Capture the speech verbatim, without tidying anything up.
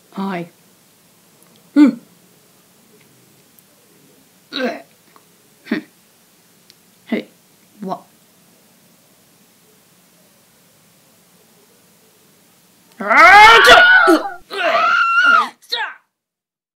はい。うん。うえ。ふん。へい。わ。あ